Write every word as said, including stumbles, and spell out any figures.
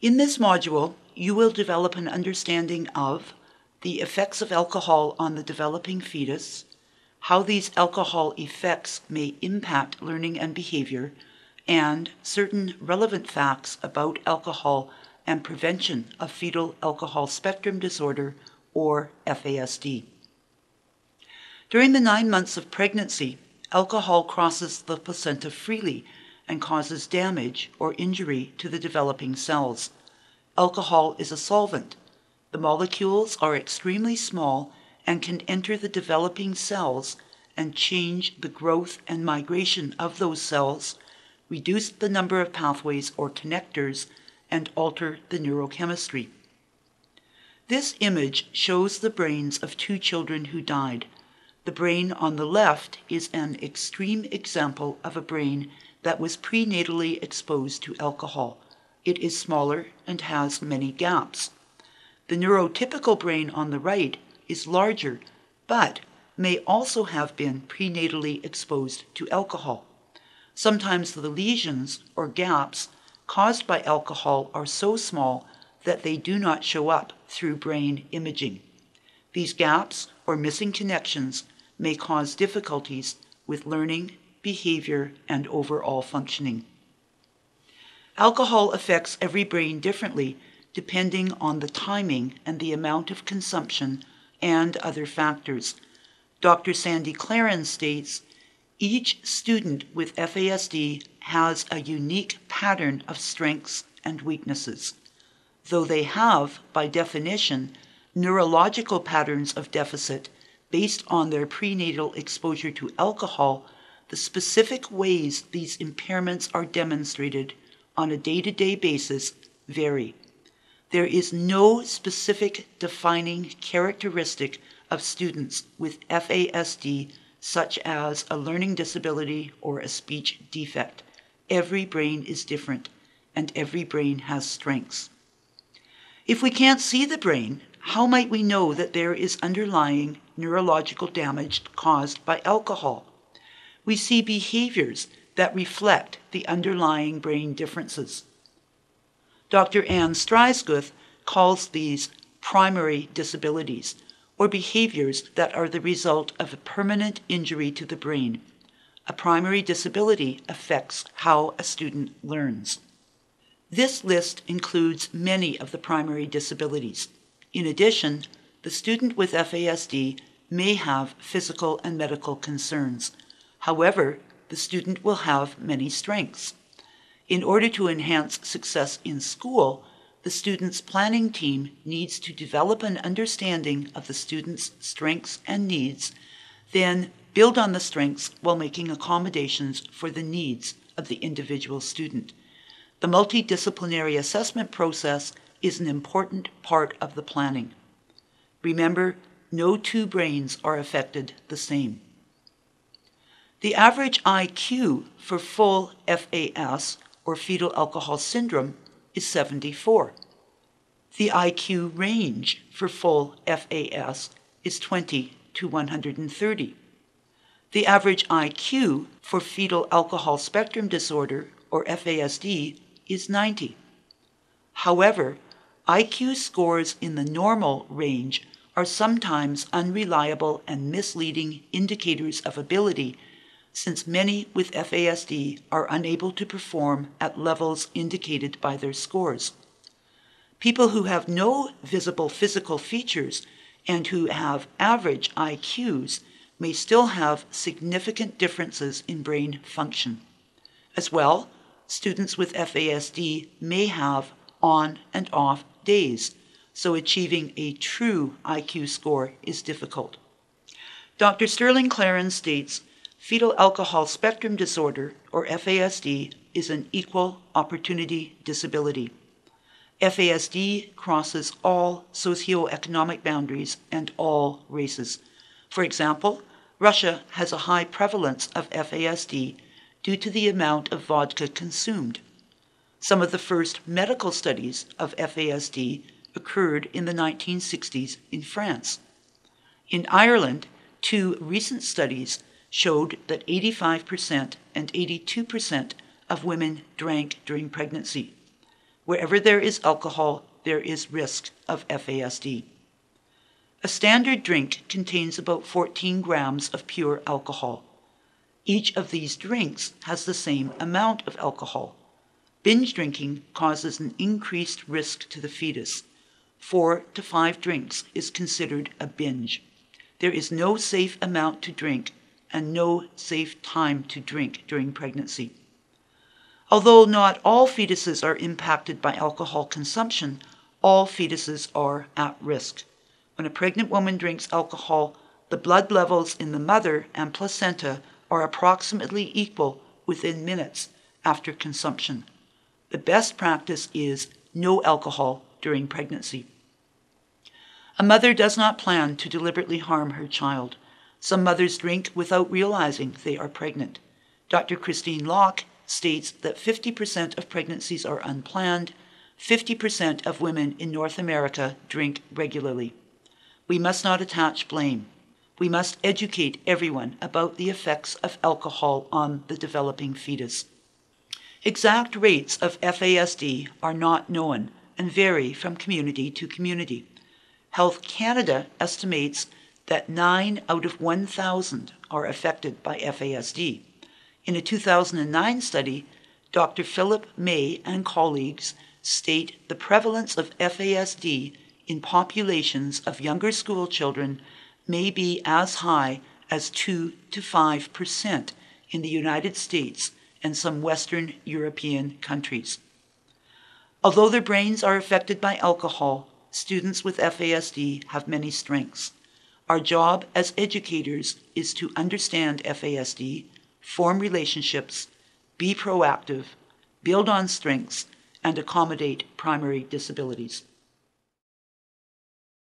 In this module, you will develop an understanding of the effects of alcohol on the developing fetus, how these alcohol effects may impact learning and behavior, and certain relevant facts about alcohol and prevention of fetal alcohol spectrum disorder, or F A S D. During the nine months of pregnancy, alcohol crosses the placenta freely and causes damage or injury to the developing cells. Alcohol is a solvent. The molecules are extremely small and can enter the developing cells and change the growth and migration of those cells, reduce the number of pathways or connectors, and alter the neurochemistry. This image shows the brains of two children who died. The brain on the left is an extreme example of a brain that was prenatally exposed to alcohol. It is smaller and has many gaps. The neurotypical brain on the right is larger, but may also have been prenatally exposed to alcohol. Sometimes the lesions or gaps caused by alcohol are so small that they do not show up through brain imaging. These gaps or missing connections may cause difficulties with learning, behavior, and overall functioning. Alcohol affects every brain differently depending on the timing and the amount of consumption and other factors. Doctor Sandy Clarence states, each student with F A S D has a unique pattern of strengths and weaknesses. Though they have, by definition, neurological patterns of deficit based on their prenatal exposure to alcohol, the specific ways these impairments are demonstrated on a day-to-day basis vary. There is no specific defining characteristic of students with F A S D, such as a learning disability or a speech defect. Every brain is different, and every brain has strengths. If we can't see the brain, how might we know that there is underlying neurological damage caused by alcohol? We see behaviors that reflect the underlying brain differences. Doctor Anne Streisguth calls these primary disabilities, or behaviors that are the result of a permanent injury to the brain. A primary disability affects how a student learns. This list includes many of the primary disabilities. In addition, the student with F A S D may have physical and medical concerns. However, the student will have many strengths. In order to enhance success in school, the student's planning team needs to develop an understanding of the student's strengths and needs, then build on the strengths while making accommodations for the needs of the individual student. The multidisciplinary assessment process is an important part of the planning. Remember, no two brains are affected the same. The average I Q for full F A S, or fetal alcohol syndrome, is seventy-four. The I Q range for full F A S is twenty to one hundred thirty. The average I Q for fetal alcohol spectrum disorder, or F A S D, is ninety. However, I Q scores in the normal range are sometimes unreliable and misleading indicators of ability, since many with F A S D are unable to perform at levels indicated by their scores. People who have no visible physical features and who have average I Qs may still have significant differences in brain function. As well, students with F A S D may have on and off days, so achieving a true I Q score is difficult. Doctor Sterling Clarence states, fetal alcohol spectrum disorder, or F A S D, is an equal opportunity disability. F A S D crosses all socioeconomic boundaries and all races. For example, Russia has a high prevalence of F A S D due to the amount of vodka consumed. Some of the first medical studies of F A S D occurred in the nineteen sixties in France. In Ireland, two recent studies showed that eighty-five percent and eighty-two percent of women drank during pregnancy. Wherever there is alcohol, there is risk of F A S D. A standard drink contains about fourteen grams of pure alcohol. Each of these drinks has the same amount of alcohol. Binge drinking causes an increased risk to the fetus. Four to five drinks is considered a binge. There is no safe amount to drink and no safe time to drink during pregnancy. Although not all fetuses are impacted by alcohol consumption, all fetuses are at risk. When a pregnant woman drinks alcohol, the blood levels in the mother and placenta are approximately equal within minutes after consumption. The best practice is no alcohol during pregnancy. A mother does not plan to deliberately harm her child. Some mothers drink without realizing they are pregnant. Doctor Christine Locke states that fifty percent of pregnancies are unplanned. fifty percent of women in North America drink regularly. We must not attach blame. We must educate everyone about the effects of alcohol on the developing fetus. Exact rates of F A S D are not known and vary from community to community. Health Canada estimates that nine out of one thousand are affected by F A S D. In a two thousand nine study, Doctor Philip May and colleagues state the prevalence of F A S D in populations of younger school children may be as high as two to five percent in the United States and some Western European countries. Although their brains are affected by alcohol, students with F A S D have many strengths. Our job as educators is to understand F A S D, form relationships, be proactive, build on strengths, and accommodate primary disabilities.